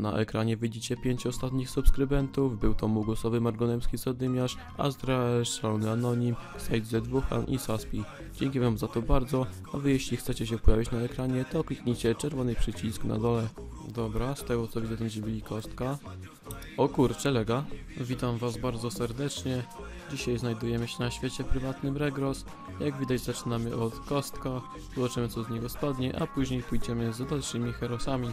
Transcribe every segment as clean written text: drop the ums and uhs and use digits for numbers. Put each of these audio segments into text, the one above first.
Na ekranie widzicie 5 ostatnich subskrybentów. Był to Mugusowy, Margonemski, Sodymiarz, Azrael, Szalony Anonim, Sage Z2 i Saspi. Dzięki wam za to bardzo, a wy jeśli chcecie się pojawić na ekranie, to kliknijcie czerwony przycisk na dole. Dobra, z tego co widzę, będzie bili kostka. O kurczę, lega. Witam was bardzo serdecznie. Dzisiaj znajdujemy się na świecie prywatnym Regros. Jak widać, zaczynamy od kostka, zobaczymy co z niego spadnie, a później pójdziemy z dalszymi herosami.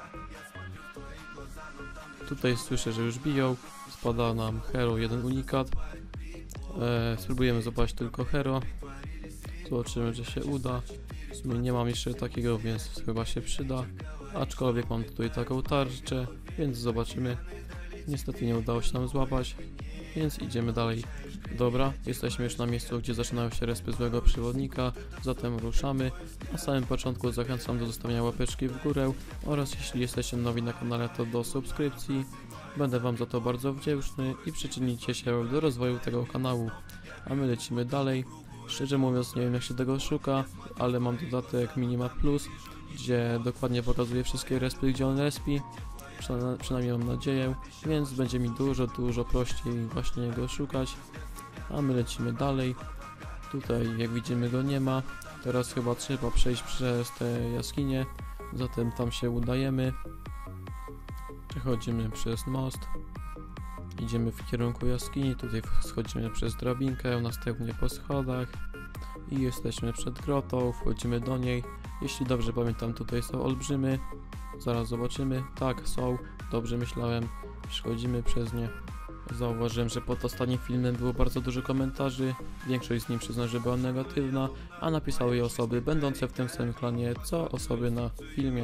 Tutaj słyszę, że już biją. Spada nam hero, jeden unikat. Spróbujemy zobaczyć tylko hero. Zobaczymy, że się uda. W sumie nie mam jeszcze takiego, więc chyba się przyda. Aczkolwiek mam tutaj taką tarczę, więc zobaczymy. Niestety nie udało się nam złapać, więc idziemy dalej. Dobra, jesteśmy już na miejscu, gdzie zaczynają się respy złego przewodnika, zatem ruszamy. Na samym początku zachęcam do zostawienia łapeczki w górę oraz jeśli jesteście nowi na kanale, to do subskrypcji. Będę wam za to bardzo wdzięczny i przyczynicie się do rozwoju tego kanału. A my lecimy dalej. Szczerze mówiąc nie wiem jak się tego szuka, ale mam dodatek Minimap Plus, gdzie dokładnie pokazuje wszystkie respy, gdzie on respi. Przynajmniej mam nadzieję, więc będzie mi dużo prościej właśnie go szukać. A my lecimy dalej. Tutaj jak widzimy go nie ma. Teraz chyba trzeba przejść przez te jaskinie, zatem tam się udajemy. Przechodzimy przez most. Idziemy w kierunku jaskini, tutaj schodzimy przez drabinkę, następnie po schodach. I jesteśmy przed grotą, wchodzimy do niej. Jeśli dobrze pamiętam, tutaj są olbrzymy. Zaraz zobaczymy. Tak, są. Dobrze myślałem. Przechodzimy przez nie. Zauważyłem, że pod ostatnim filmem było bardzo dużo komentarzy. Większość z nich przyzna, że była negatywna, a napisały je osoby będące w tym samym klanie, co osoby na filmie.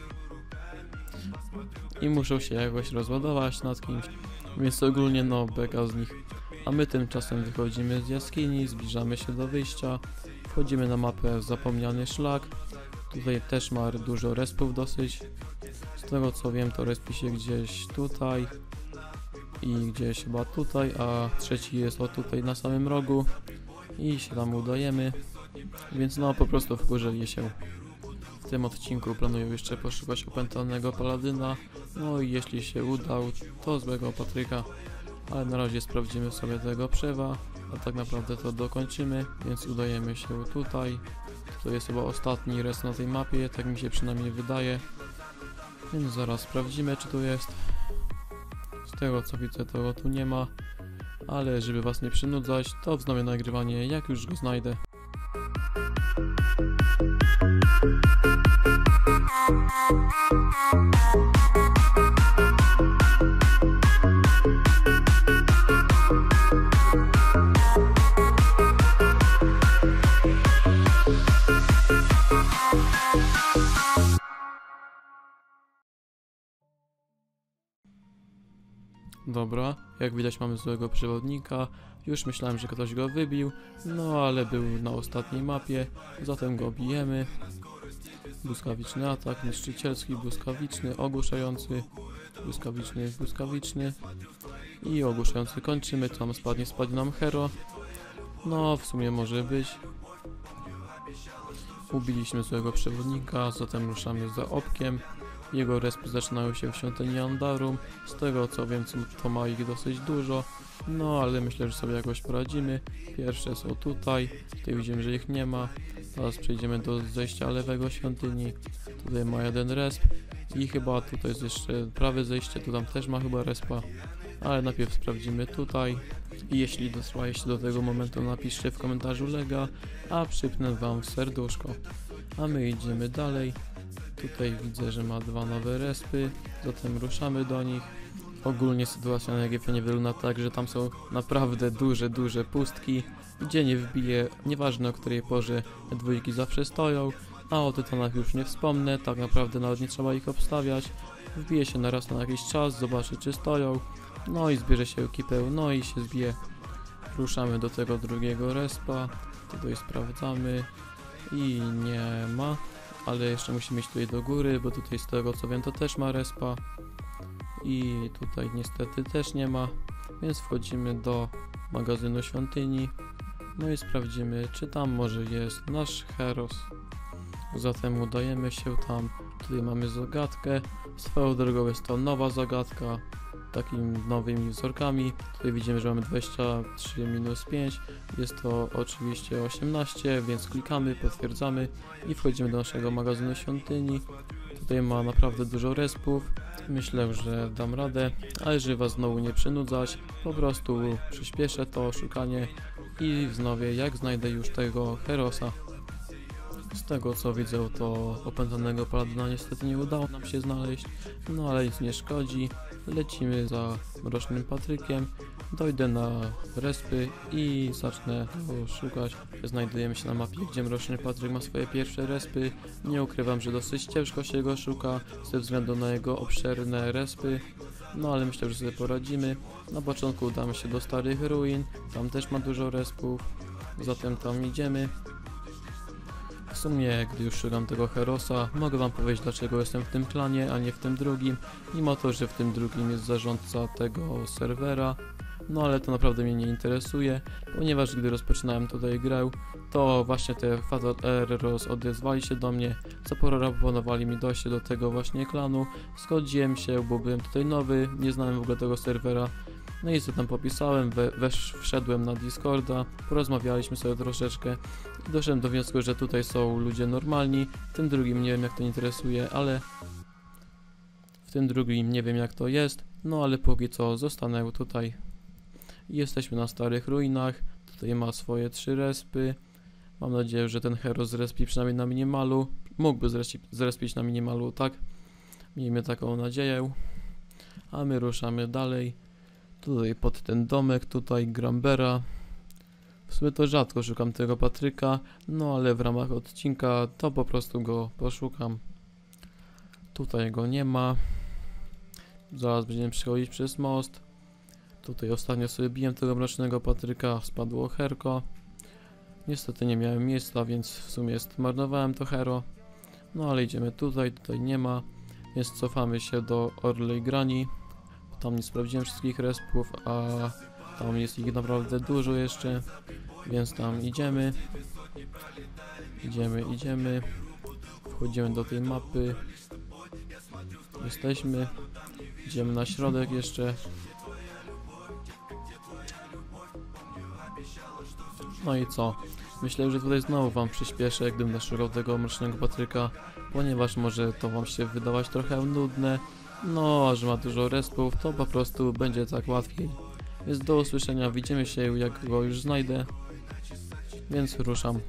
I muszą się jakoś rozładować nad kimś, więc ogólnie no beka z nich. A my tymczasem wychodzimy z jaskini, zbliżamy się do wyjścia. Wchodzimy na mapę Zapomniany Szlak. Tutaj też ma dużo respów dosyć. Z tego co wiem, to respi się gdzieś tutaj i gdzieś chyba tutaj, a trzeci jest o tutaj na samym rogu i się tam udajemy, więc no po prostu wkurzyli się. W tym odcinku planuję jeszcze poszukać opętanego paladyna, no i jeśli się udał, to złego Patryka, ale na razie sprawdzimy sobie tego przewa, a tak naprawdę to dokończymy, więc udajemy się tutaj. To jest chyba ostatni res na tej mapie, tak mi się przynajmniej wydaje. Więc zaraz sprawdzimy, czy tu jest. Z tego co widzę, to go tu nie ma. Ale żeby was nie przynudzać, to wznowię nagrywanie, jak już go znajdę. Dobra, jak widać mamy złego przewodnika. Już myślałem, że ktoś go wybił, no ale był na ostatniej mapie, zatem go bijemy. Błyskawiczny atak, niszczycielski, błyskawiczny, ogłuszający, błyskawiczny i ogłuszający kończymy. Tam spadnie nam hero. No w sumie może być. Ubiliśmy złego przewodnika, zatem ruszamy za Opkiem. Jego respy zaczynają się w świątyni Andarum. Z tego co wiem, to ma ich dosyć dużo. No ale myślę, że sobie jakoś poradzimy. Pierwsze są tutaj. Tutaj widzimy, że ich nie ma. Teraz przejdziemy do zejścia lewego świątyni. Tutaj ma jeden resp. I chyba tutaj jest jeszcze prawe zejście. Tu tam też ma chyba respa. Ale najpierw sprawdzimy tutaj. I jeśli dotrwaliście do tego momentu, napiszcie w komentarzu lega, a przypnę wam serduszko. A my idziemy dalej. Tutaj widzę, że ma dwa nowe respy, zatem ruszamy do nich. Ogólnie sytuacja na Egipcie wygląda tak, że tam są naprawdę duże pustki, gdzie nie wbije, nieważne o której porze, dwójki zawsze stoją, a o tytanach już nie wspomnę, tak naprawdę nawet nie trzeba ich obstawiać. Wbije się naraz na jakiś czas, zobaczy czy stoją, no i zbierze się ekipę, no i się zbije. Ruszamy do tego drugiego respa, tutaj sprawdzamy i nie ma. Ale jeszcze musimy iść tutaj do góry, bo tutaj z tego co wiem to też ma respa. I tutaj niestety też nie ma, więc wchodzimy do magazynu świątyni. No i sprawdzimy, czy tam może jest nasz heros. Zatem udajemy się tam, Tutaj mamy zagadkę. Swoją drogą jest to nowa zagadka, takimi nowymi wzorkami. Tutaj widzimy, że mamy 23 minus 5. Jest to oczywiście 18, więc klikamy, potwierdzamy i wchodzimy do naszego magazynu świątyni. Tutaj ma naprawdę dużo respów. Myślę, że dam radę, ale żeby was znowu nie przynudzać, po prostu przyspieszę to szukanie i wznowię, jak znajdę już tego Herosa. Z tego co widzę, to opętanego paladyna niestety nie udało nam się znaleźć, no ale nic nie szkodzi. Lecimy za Mrocznym Patrykiem, dojdę na respy i zacznę go szukać. Znajdujemy się na mapie, gdzie Mroczny Patryk ma swoje pierwsze respy. Nie ukrywam, że dosyć ciężko się go szuka ze względu na jego obszerne respy, no ale myślę, że sobie poradzimy. Na początku udamy się do Starych Ruin, tam też ma dużo respów, zatem tam idziemy. W sumie, gdy już szukam tego Herosa, mogę wam powiedzieć, dlaczego jestem w tym klanie, a nie w tym drugim, mimo to, że w tym drugim jest zarządca tego serwera. No ale to naprawdę mnie nie interesuje, ponieważ gdy rozpoczynałem tutaj grę, to właśnie te Fatal Errors odezwali się do mnie, zaproponowali mi dojście do tego właśnie klanu. Zgodziłem się, bo byłem tutaj nowy, nie znałem w ogóle tego serwera. No i co tam popisałem, wszedłem na Discorda, porozmawialiśmy sobie troszeczkę i doszedłem do wniosku, że tutaj są ludzie normalni. W tym drugim nie wiem, jak to interesuje, ale w tym drugim nie wiem, jak to jest, no ale póki co zostanę tutaj. Jesteśmy na Starych Ruinach, tutaj ma swoje 3 respy. Mam nadzieję, że ten Heros zrespi przynajmniej na minimalu. Mógłby zrespić na minimalu, tak? Miejmy taką nadzieję. A my ruszamy dalej. Tutaj pod ten domek, tutaj Grambera. W sumie to rzadko szukam tego Patryka, no ale w ramach odcinka to po prostu go poszukam. Tutaj go nie ma. Zaraz będziemy przechodzić przez most. Tutaj ostatnio sobie biłem tego Mrocznego Patryka, spadło Herko. Niestety nie miałem miejsca, więc w sumie zmarnowałem to Hero. No ale idziemy tutaj, tutaj nie ma, więc cofamy się do Orlej Grani. Tam nie sprawdziłem wszystkich respów, a tam jest ich naprawdę dużo jeszcze, więc tam idziemy. Idziemy. Wchodzimy do tej mapy. Jesteśmy. Idziemy na środek jeszcze. No i co? Myślę, że tutaj znowu wam przyspieszę, gdybym naszukał tego Mrocznego Patryka, ponieważ może to wam się wydawać trochę nudne. No, a że ma dużo respów, to po prostu będzie tak łatwiej. Więc do usłyszenia, widzimy się, jak go już znajdę. Więc ruszam.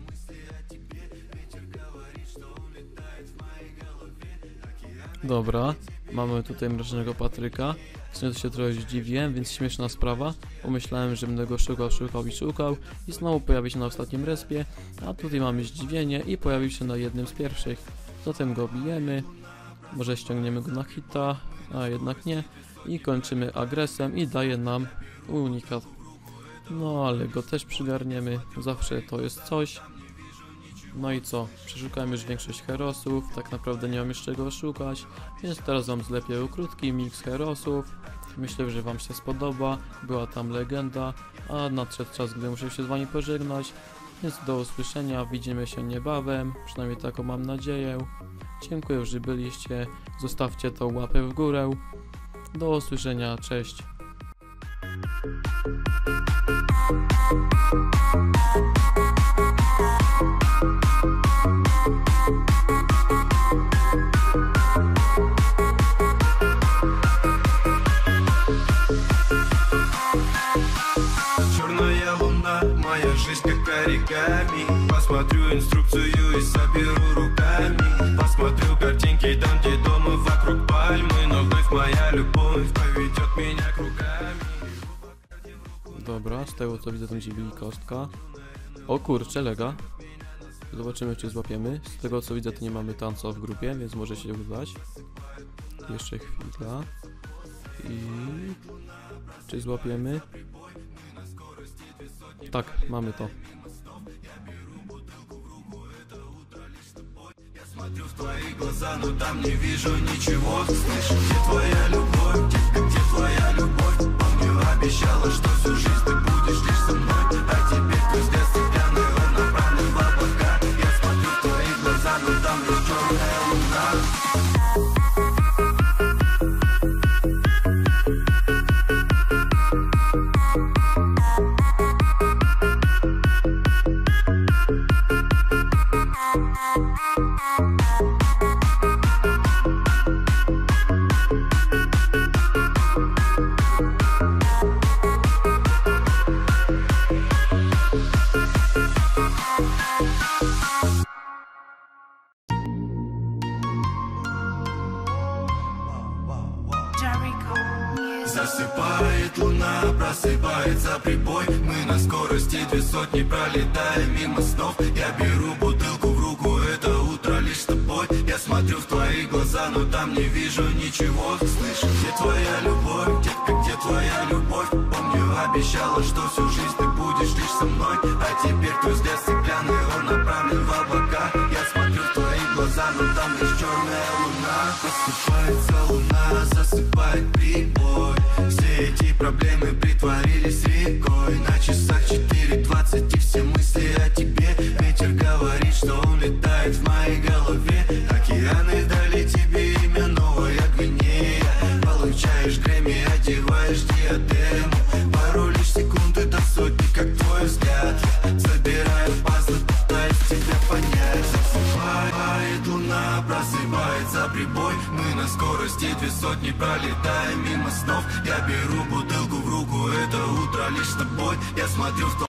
Dobra, mamy tutaj Mrocznego Patryka. To się trochę zdziwiłem, więc śmieszna sprawa. Pomyślałem, że będę go szukał i znowu pojawi się na ostatnim respie, a tutaj mamy zdziwienie i pojawił się na jednym z pierwszych. Zatem go bijemy. Może ściągniemy go na hita, a jednak nie. I kończymy agresem i daje nam unikat. No ale go też przygarniemy, zawsze to jest coś. No i co? Przeszukałem już większość herosów, tak naprawdę nie mam już czego szukać, więc teraz wam zlepię krótki miks herosów. Myślę, że wam się spodoba, była tam legenda, a nadszedł czas, gdy muszę się z wami pożegnać. Więc do usłyszenia, widzimy się niebawem, przynajmniej taką mam nadzieję. Dziękuję, że byliście, zostawcie tą łapę w górę. Do usłyszenia, cześć. Черная луна, моя жизнь как оригами. Посмотрю инструкцию и соберу руками. Посмотрю картинки там, где дома вокруг пальмы. Но вновь моя любовь поведет меня кругами. Dobra, z tego co widzę, tam dziwili kostka. O kurczę, lega. Zobaczymy, czy złapiemy. Z tego co widzę, to nie mamy tanca w grupie, więc może się udać. Jeszcze chwila. I... czy złapiemy? Tak, mamy to. Смотрю в твои глаза, но там не вижу ничего. Слышь, где твоя любовь, детка, где твоя любовь? Помню, обещала, что всю жизнь ты будешь лишь со мной. А теперь твой взгляд стеклянный, он направлен в облака. Я смотрю в твои глаза, но там лишь черная луна. Засыпает луна, просыпается прибой. Мы на скорости 200 пролетаем мимо снов. Я беру бутылку в руку, это утро лишь с тобой. Я смотрю в твои глаза, но там не вижу ничего. Слышь, где твоя любовь, детка, где твоя любовь? Помню, обещала, что всю жизнь ты будешь лишь со мной. А теперь твой взгляд стеклянный, он направлен в облака. Я смотрю в твои глаза, но там лишь черная луна. Просыпается луна, засыпает прибой. Все эти проблемы притворились рекой. На часах 4:20 и все мысли о тебе. Ветер говорит, что он летает в моей голове. Океаны дали тебе имя, Новая Гвинея. Получаешь Грэмми, одеваешь диадему. Пару лишь секунд и до сотни, как твой взгляд. Я собираю пазлы, пытаюсь тебя понять. Засыпает луна, просыпается прибой. Мы на скорости 200 пролетаем мимо снов. Я беру бутылку в руку, это утро лишь с тобой. Я смотрю в